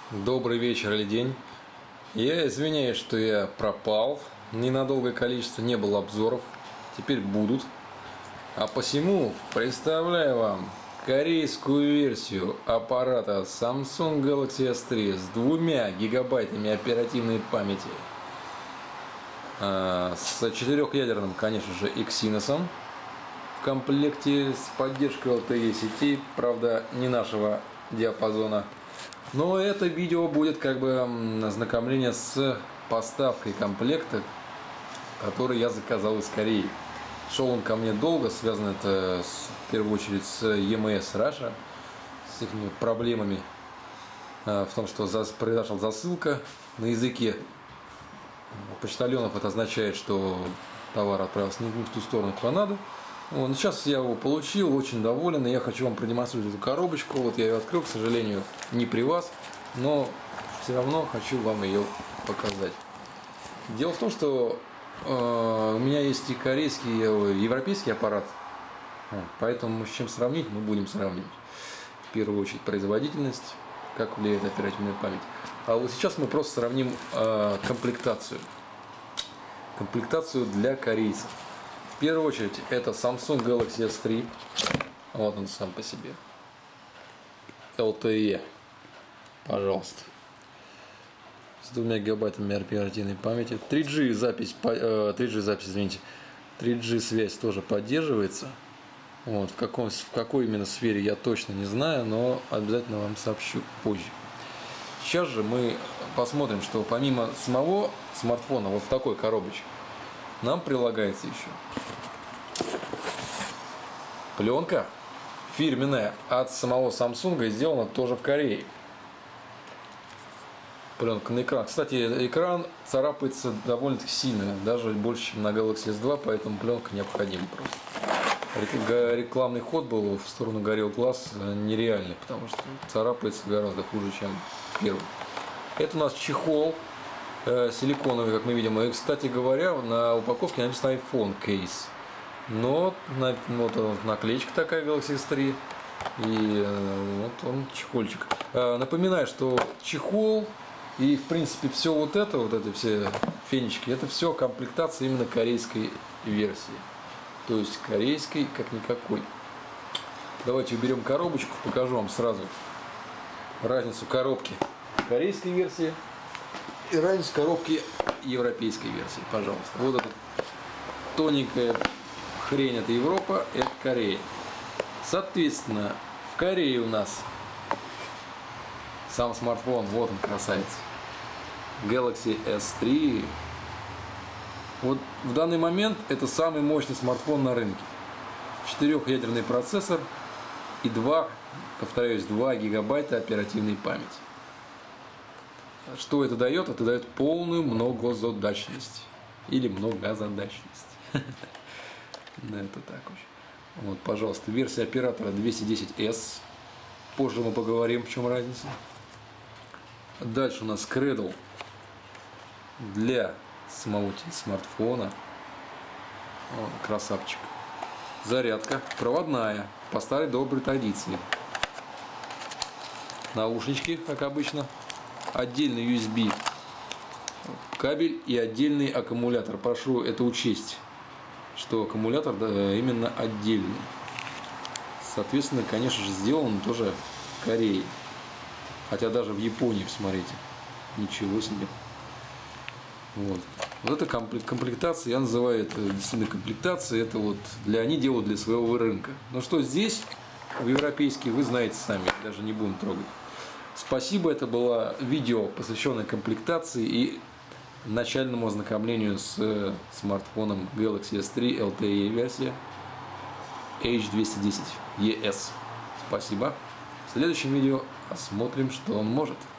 Добрый вечер или день. Я извиняюсь, что я пропал. Ненадолгое количество, не было обзоров. Теперь будут. А посему представляю вам корейскую версию аппарата Samsung Galaxy S3 с 2 гигабайтами оперативной памяти. С 4-ядерным, конечно же, Exynos в комплекте с поддержкой LTE сетей, правда, не нашего диапазона. Но это видео будет как бы ознакомление с поставкой комплекта, который я заказал из Кореи. Шел он ко мне долго, связано это в первую очередь с EMS Russia, с их проблемами в том, что произошла засылка на языке почтальонов. Это означает, что товар отправился не в ту сторону, куда надо. Вот, сейчас я его получил, очень доволен, и я хочу вам продемонстрировать эту коробочку. Вот я ее открыл, к сожалению, не при вас, но все равно хочу вам ее показать. Дело в том, что у меня есть и корейский, и европейский аппарат, поэтому с чем сравнить, мы будем сравнивать. В первую очередь производительность, как влияет оперативная память. А вот сейчас мы просто сравним комплектацию для корейцев. В первую очередь это Samsung Galaxy S3. Вот он сам по себе. LTE, пожалуйста. С 2 гигабайтами оперативной памяти. 3G связь тоже поддерживается. Вот, в какой именно сфере я точно не знаю, но обязательно вам сообщу позже. Сейчас же мы посмотрим, что помимо самого смартфона, вот в такой коробочке, нам прилагается еще пленка фирменная от самого Samsung, и сделана тоже в Корее. Пленка на экран. Кстати, экран царапается довольно-таки сильно, даже больше, чем на Galaxy S2, поэтому пленка необходима просто. Рекламный ход был в сторону Gorilla Glass нереальный, потому что царапается гораздо хуже, чем первый. Это у нас чехол силиконовый, как мы видим. И, кстати говоря, на упаковке написано iPhone Case. Но вот наклеечка такая Galaxy S3. И вот он, чехольчик. Напоминаю, что чехол и, в принципе, все вот эти все фенечки, это все комплектация именно корейской версии. То есть корейской как никакой. Давайте уберем коробочку, покажу вам сразу разницу коробки корейской версии и разницу коробки европейской версии, пожалуйста. Вот эта тоненькая хрень — это Европа, это Корея. Соответственно, в Корее у нас сам смартфон, вот он, красавец, Galaxy S3. Вот в данный момент это самый мощный смартфон на рынке. 4-ядерный процессор и 2 гигабайта оперативной памяти. Что это дает? Это дает полную многозадачность. Или многозадачность. Да, это так очень. Вот, пожалуйста, версия оператора 210S. Позже мы поговорим, в чем разница. Дальше у нас Cradle для самого смартфона. Вот, красавчик. Зарядка проводная, по старой доброй традиции. Наушнички, как обычно. Отдельный USB кабель и отдельный аккумулятор. Прошу это учесть, что аккумулятор именно отдельный. Соответственно, конечно же, сделан тоже в Корее. Хотя даже в Японии, посмотрите. Ничего себе. Вот это комплектация, я называю это действительно комплектацией. Это вот они делают для своего рынка. Но что здесь, в европейский, вы знаете сами, даже не будем трогать. Спасибо, это было видео, посвященное комплектации и начальному ознакомлению с смартфоном Galaxy S3 LTE версия H210ES. Спасибо. В следующем видео посмотрим, что он может.